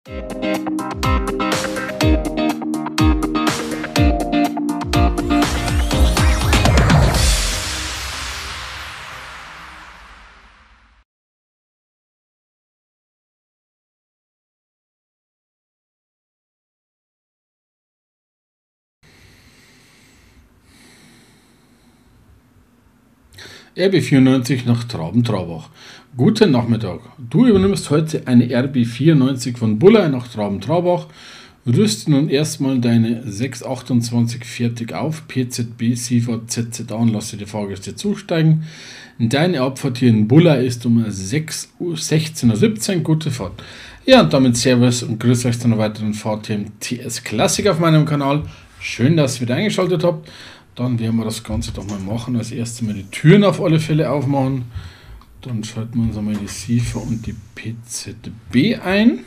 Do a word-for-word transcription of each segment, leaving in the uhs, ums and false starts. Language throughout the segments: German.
R B vierundneunzig nach Traben-Trarbach. Guten Nachmittag. Du übernimmst heute eine R B vierundneunzig von Buller nach Traben-Trarbach. Rüste nun erstmal deine sechs achtundzwanzig fertig auf, P Z B, SIFA, Z Z A und lasse die Fahrgäste zusteigen. Deine Abfahrt hier in Buller ist um sechzehn Uhr siebzehn. Gute Fahrt. Ja, und damit Servus und grüß euch zu einer weiteren Fahrt hier im T S Classic auf meinem Kanal. Schön, dass ihr wieder eingeschaltet habt. Dann werden wir das Ganze doch mal machen. Als erstes mal die Türen auf alle Fälle aufmachen. Dann schalten wir uns einmal die SIFA und die P Z B ein.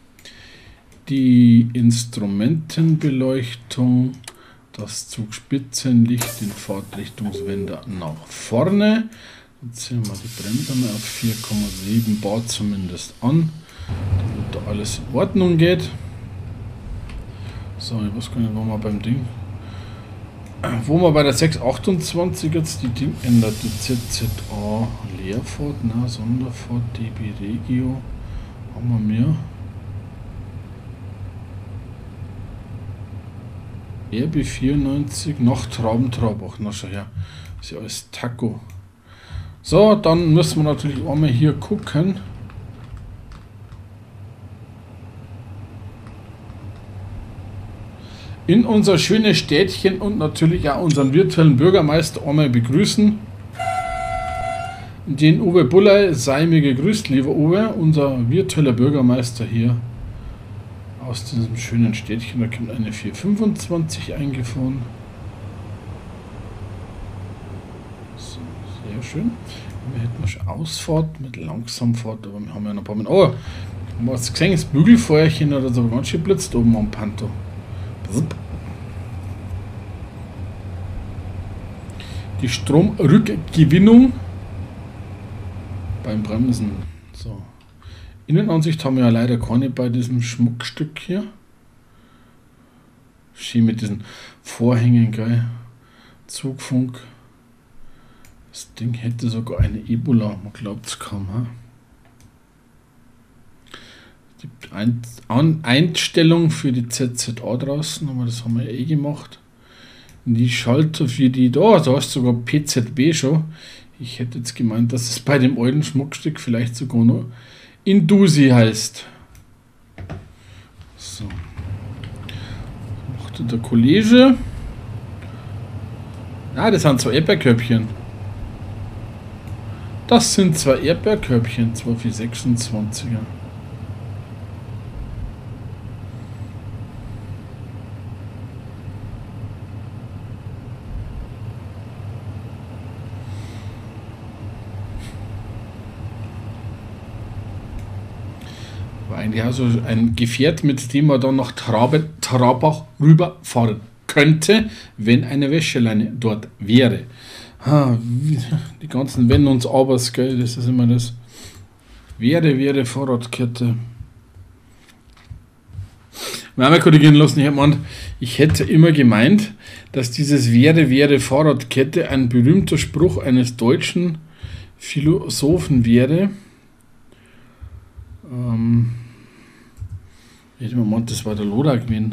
Die Instrumentenbeleuchtung, das Zugspitzenlicht, den Fahrtrichtungswender nach vorne. Jetzt ziehen wir die Bremse mal auf vier Komma sieben Bar zumindest an, damit da alles in Ordnung geht. So, ich weiß gar nicht, wo wir beim Ding... Wo man bei der sechs achtundzwanzig jetzt die Ding ändert, die Z Z A Leerfahrt, na, Sonderfahrt, D B Regio, haben wir mehr. R B vierundneunzig nach Traben-Trarbach, na schau her, ist ja alles Taco. So, dann müssen wir natürlich auch mal hier gucken. In unser schönes Städtchen und natürlich auch unseren virtuellen Bürgermeister einmal begrüßen. Den Uwe Buller, sei mir gegrüßt, lieber Uwe, unser virtueller Bürgermeister hier aus diesem schönen Städtchen. Da kommt eine vier fünfundzwanzig eingefahren. So, sehr schön. Wir hätten schon Ausfahrt mit Langsamfahrt, aber wir haben ja noch ein paar Minuten. Oh, haben wir jetzt gesehen, das Bügelfeuerchen hat aber ganz schön blitzt oben am Panto. Die Stromrückgewinnung beim Bremsen. So. Innenansicht haben wir ja leider keine bei diesem Schmuckstück hier. Schön mit diesen Vorhängen, geil. Zugfunk. Das Ding hätte sogar eine Ebola, man glaubt es kaum. Ha? Die Einstellung für die Z Z A draußen, aber das haben wir eh gemacht. Die Schalter für die, da, da ist sogar P Z B schon. Ich hätte jetzt gemeint, dass es bei dem alten Schmuckstück vielleicht sogar noch Indusi heißt. So. Machte der Kollege. Ah, das sind zwei Erdbeerkörbchen. Das sind zwei Erdbeerkörbchen, zwei für sechsundzwanziger. Eigentlich also ein Gefährt, mit dem man dann nach Trabe, Trabach rüberfahren könnte, wenn eine Wäscheleine dort wäre. Die ganzen Wenn und Abers, gell, das ist immer das. Wäre, wäre Fahrradkette. Mal korrigieren lassen, ich habe gemeint, ich hätte immer gemeint, dass dieses wäre, wäre Fahrradkette ein berühmter Spruch eines deutschen Philosophen wäre. Ähm, ich hätte mir gemeint, das war der Loda gewesen.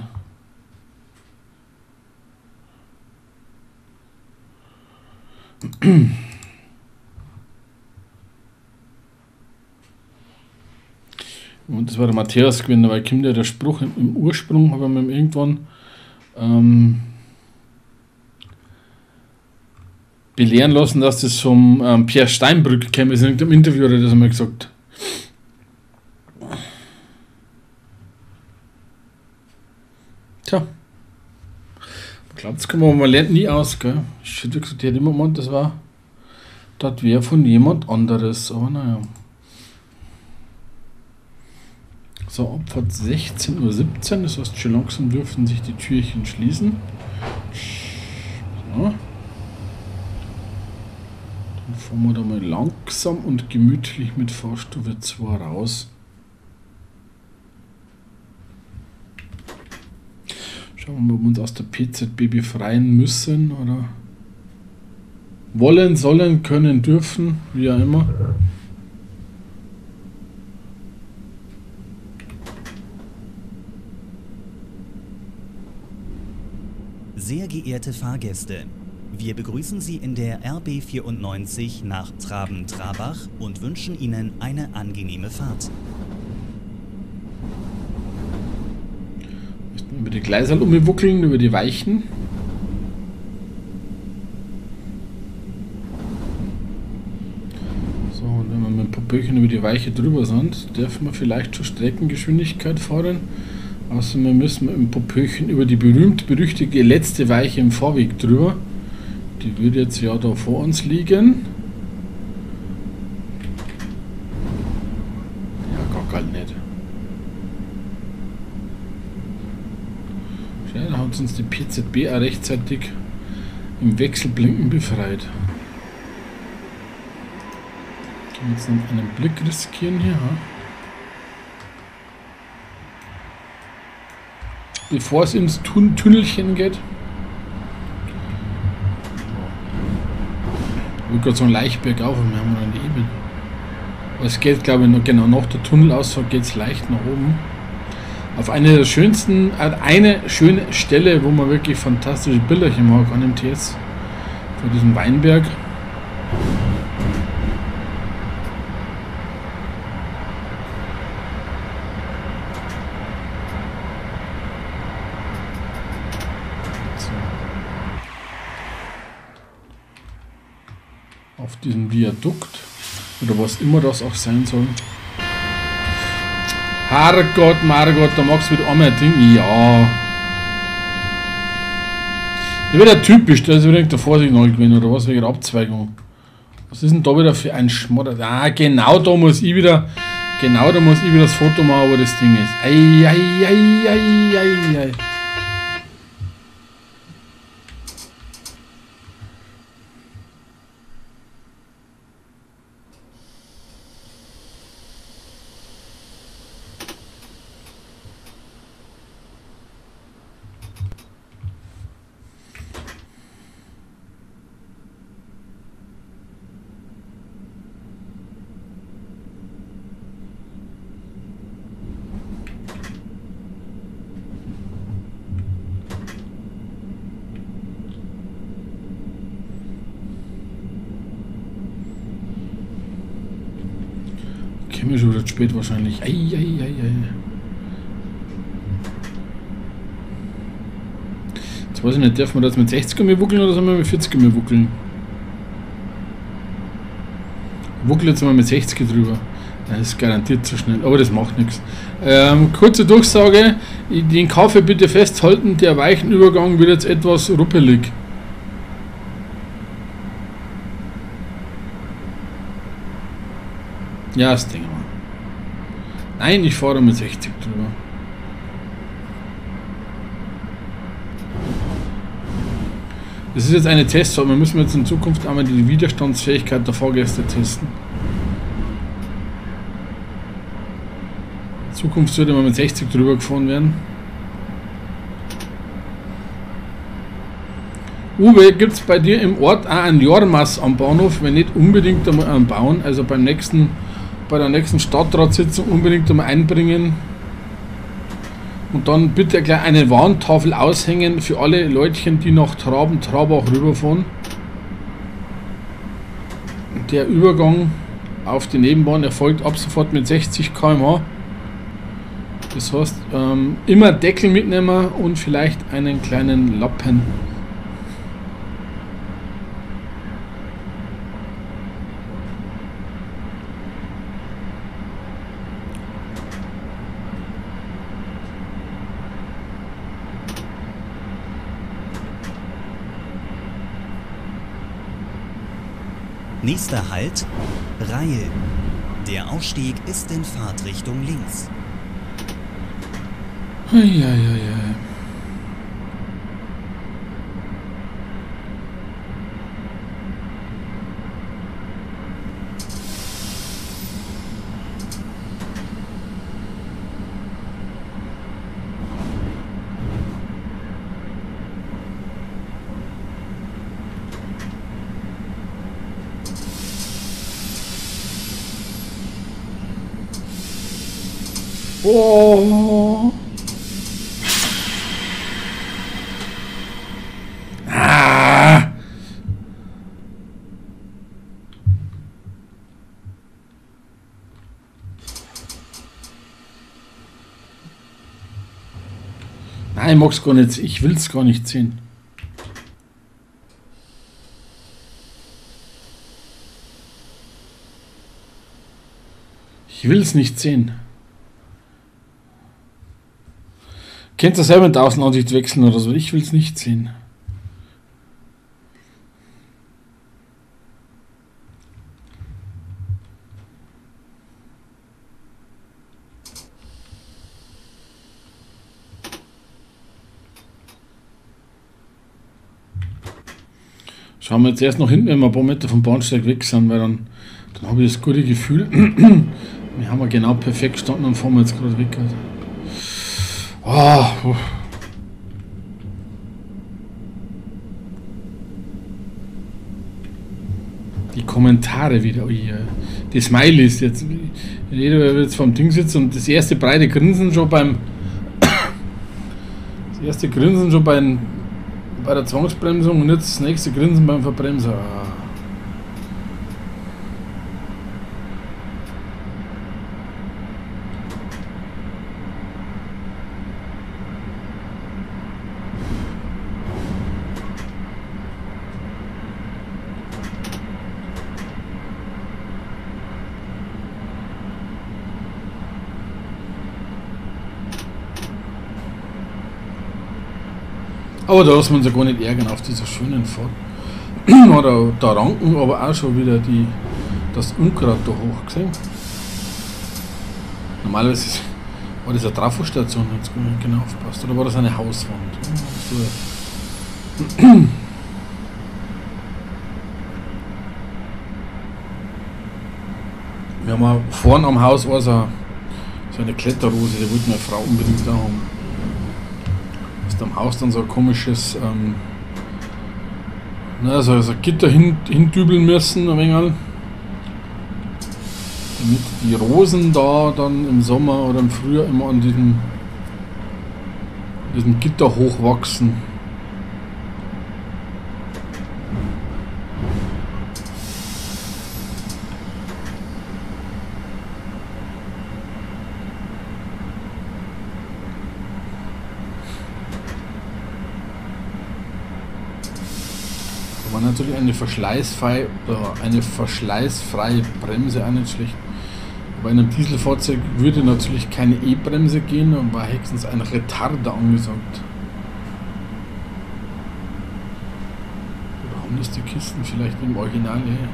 Und das war der Matthäus gewesen, weil kommt ja der Spruch im, im Ursprung, habe ich mir irgendwann ähm, belehren lassen, dass das vom ähm, Pierre Steinbrück käme. In irgendeinem Interview hat er das einmal gesagt. Tja. Ich glaube, das kann man, man lernt nie aus, gell? Ich hätte gesagt, ich hätte immer gemeint, das war, das wäre von jemand anderes, aber naja. So, Abfahrt sechzehn Uhr siebzehn, das heißt, schon langsam dürften sich die Türchen schließen. So. Dann fahren wir da mal langsam und gemütlich mit Fahrstufe zwei raus. Schauen wir mal, ob wir uns aus der P Z B befreien müssen oder wollen, sollen, können, dürfen, wie auch immer. Sehr geehrte Fahrgäste, wir begrüßen Sie in der R B vierundneunzig nach Traben-Trabach und wünschen Ihnen eine angenehme Fahrt. Müssen über die Gleise halt umwuckeln, über die Weichen. So, und wenn wir mit ein paar Böchen über die Weiche drüber sind, dürfen wir vielleicht schon Streckengeschwindigkeit fahren. Außerdem müssen wir im Popöchen über die berühmt-berüchtigte letzte Weiche im Vorweg drüber. Die würde jetzt ja da vor uns liegen. Ja, gar gar nicht. Ja, da hat uns die P Z B auch rechtzeitig im Wechselblinken befreit. Können wir jetzt noch einen Blick riskieren hier, ha? Bevor es ins Tun Tunnelchen geht. Ich will gerade so ein leicht bergauf und wir haben noch eine Ebene. Aber es geht, glaube ich, noch genau nach der Tunnelausfahrt geht es leicht nach oben. Auf eine der schönsten, eine schöne Stelle, wo man wirklich fantastische Bilderchen machen kann im T S. Vor diesem Weinberg. Auf diesem Viadukt oder was immer das auch sein soll. Herrgott, Margot, da magst du wieder einmal ein Ding. Ja. Der wird ja typisch, da ist wieder der Vorsignal gewesen oder was wegen der Abzweigung. Was ist denn da wieder für ein Schmodder? Ah, genau da muss ich wieder, genau da muss ich wieder das Foto machen, wo das Ding ist. Ei, ei, ei, ei, ei, ei. Käme schon wieder spät wahrscheinlich. Ei, ei, ei, ei. Jetzt weiß ich nicht, darf man das mit sechzig mehr wuckeln oder sollen wir mit vierzig mehr wuckeln? Wuckel jetzt mal mit sechzig drüber. Das ist garantiert zu schnell, aber das macht nichts. Ähm, kurze Durchsage, den Kaffee bitte festhalten, der Weichenübergang wird jetzt etwas ruppelig. Ja, das Ding mal. Nein, ich fahre mit sechzig drüber. Das ist jetzt eine Testfahrt, wir müssen jetzt in Zukunft einmal die Widerstandsfähigkeit der Fahrgäste testen. In Zukunft sollte man mit sechzig drüber gefahren werden. Uwe, gibt es bei dir im Ort auch einen Jormas am Bahnhof, wenn nicht unbedingt einmal einen bauen, also beim nächsten, bei der nächsten Stadtratssitzung unbedingt einmal einbringen und dann bitte gleich eine Warntafel aushängen für alle Leutchen, die nach Traben-Trabach rüberfahren. Der Übergang auf die Nebenbahn erfolgt ab sofort mit sechzig Kilometer pro Stunde. Das heißt, ähm, immer Deckel mitnehmen und vielleicht einen kleinen Lappen. Nächster Halt, Rail. Der Ausstieg ist in Fahrtrichtung links. Eieiei. Oh. Ah. Nein, ich mag's gar nicht. Ich will's gar nicht sehen. Ich will es nicht sehen. Könnt ihr selber in der Außenansicht wechseln oder so? Ich will es nicht sehen. Schauen wir jetzt erst noch hinten, wenn wir ein paar Meter vom Bahnsteig weg sind, weil dann, dann habe ich das gute Gefühl. Wir haben ja genau perfekt gestanden und fahren wir jetzt gerade weg. Oh. Die Kommentare wieder. Oh yeah. Die Smileys jetzt. Jeder wird jetzt vom Ding sitzen und das erste breite Grinsen schon beim. Das erste Grinsen schon beim, bei der Zwangsbremsung und jetzt das nächste Grinsen beim Verbremser. Aber da lassen wir uns ja gar nicht ärgern auf dieser schönen Fahrt. Oder da ranken aber auch schon wieder die, das Unkraut da hoch gesehen. Normalerweise war das eine Trafostation, jetzt genau aufpasst. Oder war das eine Hauswand? Wir haben auch vorne am Haus war so, so eine Kletterrose, die wollte meine Frau unbedingt da haben. Am Haus dann so ein komisches ähm, na, so, so ein Gitter hin, hindübeln müssen, ein wenig, damit die Rosen da dann im Sommer oder im Frühjahr immer an diesem, diesem Gitter hochwachsen. Natürlich eine verschleißfreie, eine verschleißfreie Bremse auch nicht schlecht. Bei einem Dieselfahrzeug würde natürlich keine E-Bremse gehen und war höchstens ein Retarder angesagt. Oder haben das die Kisten vielleicht im Original her?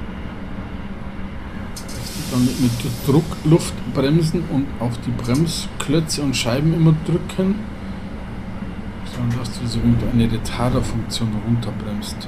Dass die dann mit Druckluft bremsen und auf die Bremsklötze und Scheiben immer drücken, sondern dass du so eine Retarder-Funktion runterbremst.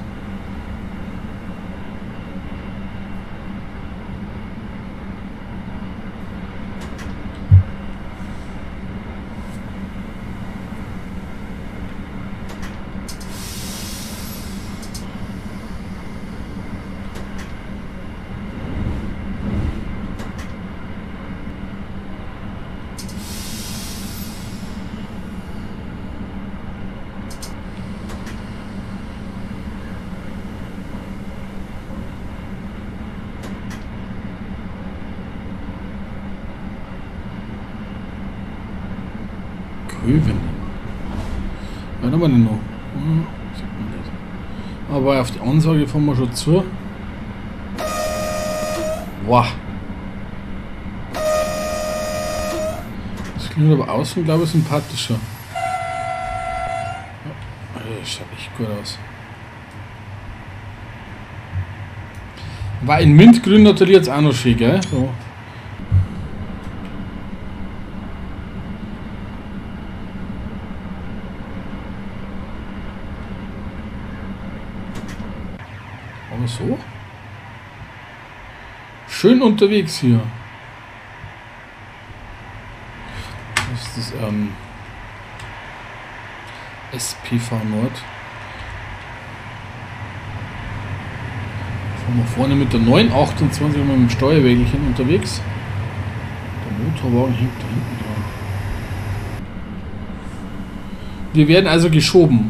Köven. Was haben wir denn noch? Hm, sieht man nicht. Aber auf die Ansage fahren wir schon zu. Wow. Das klingt aber außen, glaube ich, sympathischer. Ja, das schaut echt gut aus. War in Mintgrün natürlich jetzt auch noch schön, gell? So. Aber so. Schön unterwegs hier. Das ist das ähm, S P V Nord. Fahren wir vorne mit der neun achtundzwanzig mit dem Steuerwägelchen unterwegs. Der Motorwagen hängt da hinten dran. Wir werden also geschoben.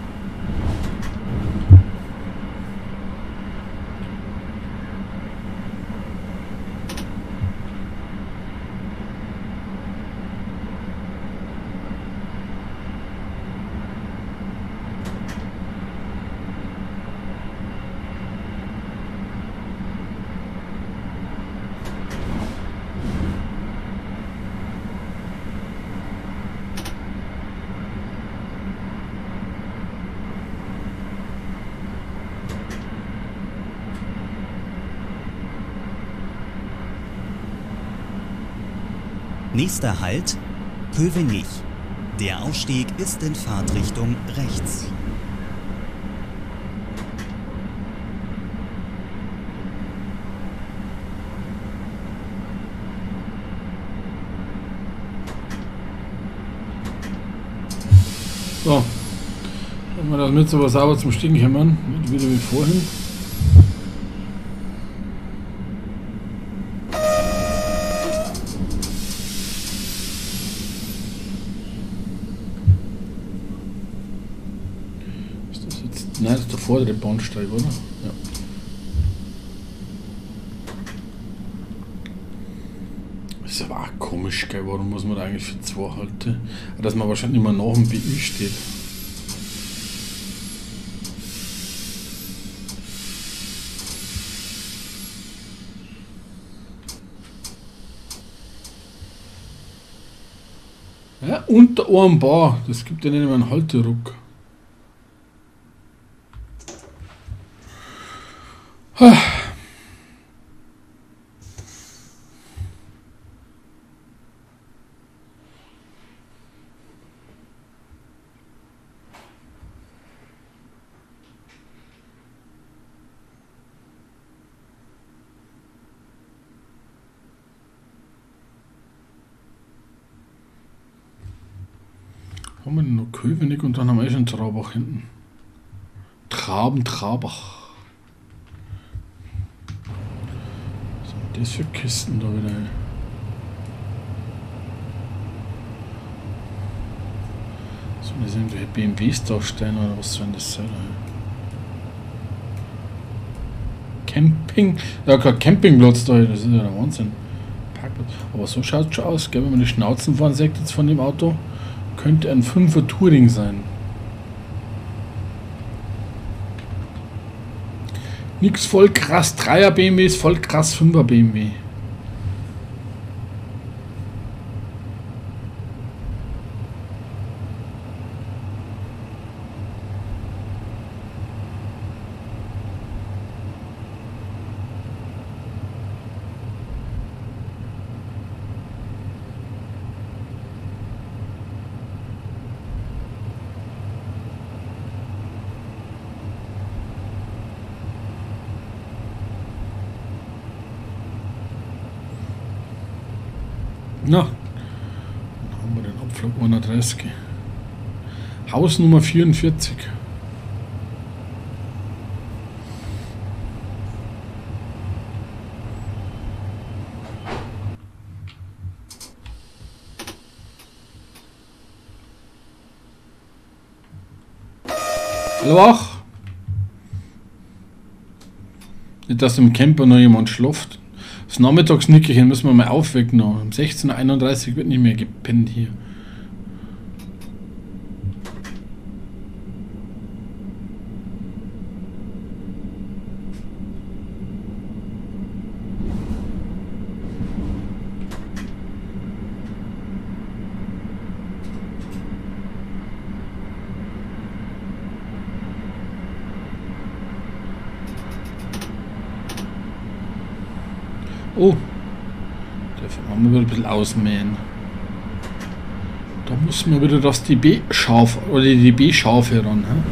Nächster Halt, Köpenick. Der Ausstieg ist in Fahrtrichtung rechts. So, wenn wir das mit so was sauber zum Stiegen kommen, wieder wie vorhin. Nein, das ist der vordere Bahnsteig, oder? Ja. Das ist aber auch komisch, gell? Warum muss man da eigentlich für zwei halten? Dass man wahrscheinlich immer nach dem B Ü steht. Ja, unter einem Bar. Das gibt ja nicht mehr einen Halteruck. Haben wir denn noch Köpenick und dann haben wir eh schon Trabach hinten. Traben, Trabach. Was sind das für Kisten da wieder? Sollen das irgendwelche B M Ws da stehen oder was soll das sein? Camping? Ja, kein Campingplatz da, das ist ja der Wahnsinn. Parkplatz. Aber so schaut es schon aus, gell? Wenn man die Schnauzen fahren sagt jetzt von dem Auto, könnte ein Fünfer Touring sein. Nix voll krass Dreier B M Ws, voll krass Fünfer B M W. Na, dann haben wir den Abflug einunddreißig. Haus Nummer vierundvierzig. Hallo wach? Nicht, dass im Camper noch jemand schläft. Das Nachmittagsnickerchen müssen wir mal aufwecken noch. Um sechzehn Uhr einunddreißig wird nicht mehr gepennt hier. Oh, dafür machen wir wieder ein bisschen ausmähen. Da muss man wieder das D B-Scharf oder die D B-Schafe ran. He?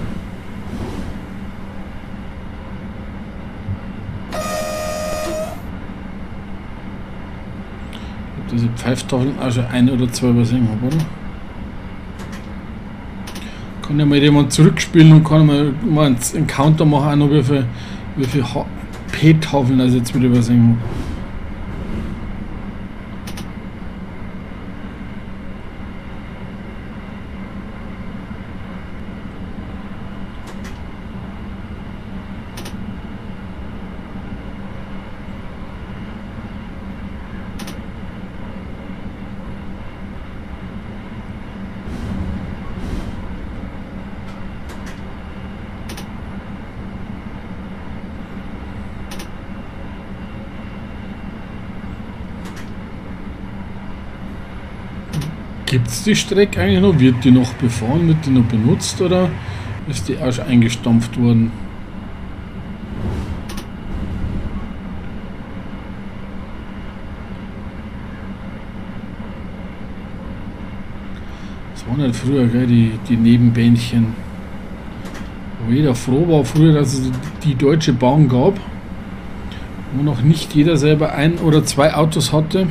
Ich glaube, diese Pfeiftafeln auch schon ein oder zwei übersehen habe, oder? Kann ja mal jemand zurückspielen und kann mal, mal einen Counter machen, auch noch wie viele wie viel P-Tafeln also jetzt wieder übersehen habe. Gibt es die Strecke eigentlich noch? Wird die noch befahren? Wird die noch benutzt oder ist die auch schon eingestampft worden? Das waren halt früher, gell, die, die Nebenbähnchen. Wo jeder froh war früher, dass es die Deutsche Bahn gab. Wo noch nicht jeder selber ein oder zwei Autos hatte.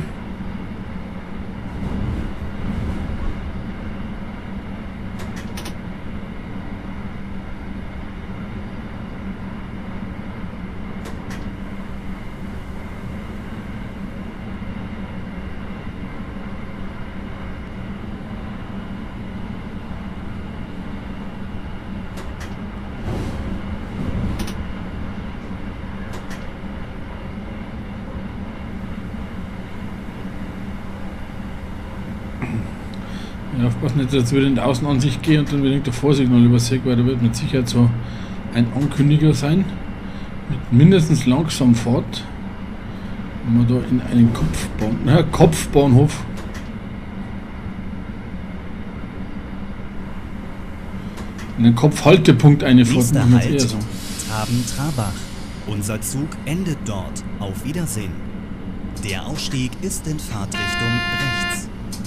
Ja, aufpassen, nicht, dass ich wieder in die Außenansicht gehe und dann wieder der Vorsignal übersehe, weil da wird mit Sicherheit so ein Ankündiger sein. Mit mindestens langsam Fahrt. Wenn wir da in einen Kopfbahn, na, Kopfbahnhof. In den Kopfhaltepunkt eine Fahrt. Nächster Halt, so. Traben-Trabach. Unser Zug endet dort. Auf Wiedersehen. Der Ausstieg ist in Fahrtrichtung rechts.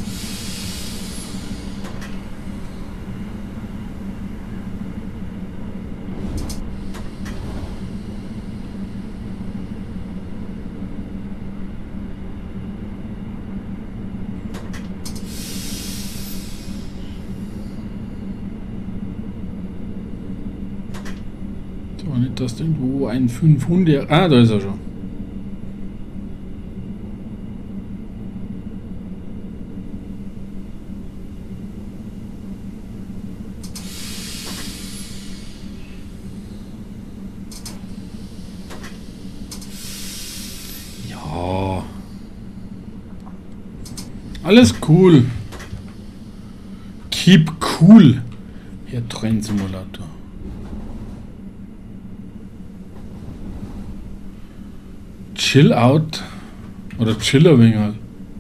Nicht, dass irgendwo ein fünfhundert... Ah, da ist er schon. Ja. Alles cool. Keep cool, Herr Trennsimulator. Chill out oder chiller wegen halt.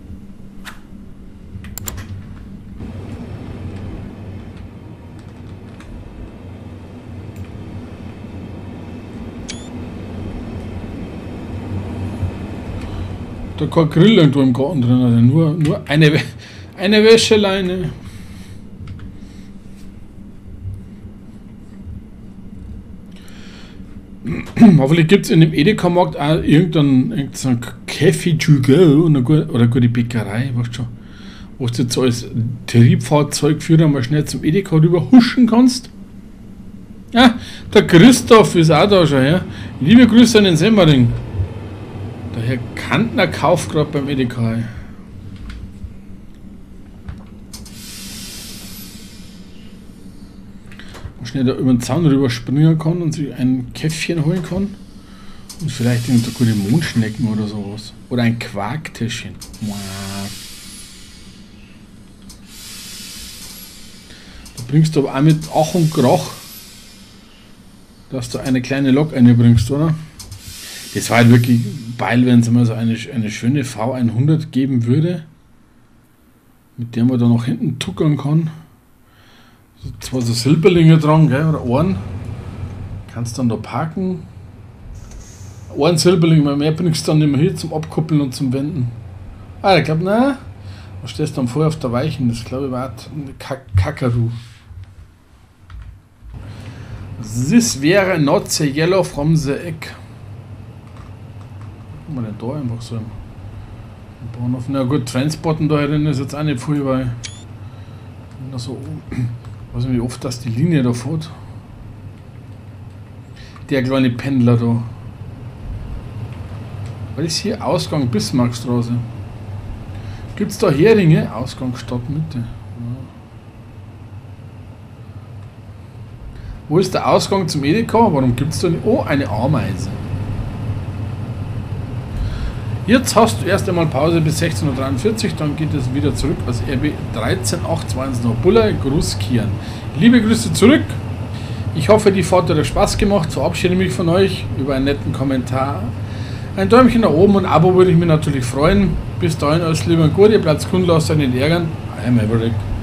Da kein Grill irgendwo im Garten drin, also nur, nur eine, eine Wäscheleine. Hoffentlich gibt es in dem Edeka-Markt auch irgendeinen, irgendeinen Café to go und eine gute, oder eine gute Bäckerei, weißt du schon, wo du jetzt als Triebfahrzeugführer mal schnell zum Edeka rüber huschen kannst. Ja, der Christoph ist auch da schon, ja. Liebe Grüße an den Semmering. Der Herr Kantner kauft gerade beim Edeka. Schnell da über den Zaun rüber springen kann und sich ein Käffchen holen kann. Und vielleicht irgendeine gute Mondschnecken oder sowas. Oder ein Quarktäschchen. Da bringst du aber auch mit Ach und Krach, dass du eine kleine Lok einbringst, oder? Das war halt wirklich geil, wenn es mal so eine, eine schöne V hundert geben würde, mit der man da nach hinten tuckern kann. Zwar so Silberlinge dran, gell, oder Ohren. Kannst dann da parken. Ohren Silberling, mal mehr bringst du dann nicht mehr hin zum Abkuppeln und zum Wenden. Ah, ich glaube, na, da stehst du dann vorher auf der Weichen. Das glaube ich war ein Kakadu. This wäre not the yellow from the egg. Guck mal, denn da einfach so im Bahnhof. Na gut, Transporten da drin ist jetzt auch nicht viel, weil da so oben. Ich weiß nicht, wie oft das die Linie da fährt. Der kleine Pendler da. Was ist hier? Ausgang Bismarckstraße. Gibt es da Heringe? Ausgang Stadtmitte. Ja. Wo ist der Ausgang zum Edeka? Warum gibt es da nicht? Oh, eine Ameise. Jetzt hast du erst einmal Pause bis sechzehn Uhr dreiundvierzig, dann geht es wieder zurück aus R B dreizehn acht zwei eins nach Buller, Gruß Kian. Liebe Grüße zurück. Ich hoffe, die Fahrt hat euch Spaß gemacht. Verabschiede mich von euch über einen netten Kommentar. Ein Däumchen nach oben und ein Abo würde ich mir natürlich freuen. Bis dahin alles Liebe und Gute, Platz Kundler, nicht ärgern, euer Maverick.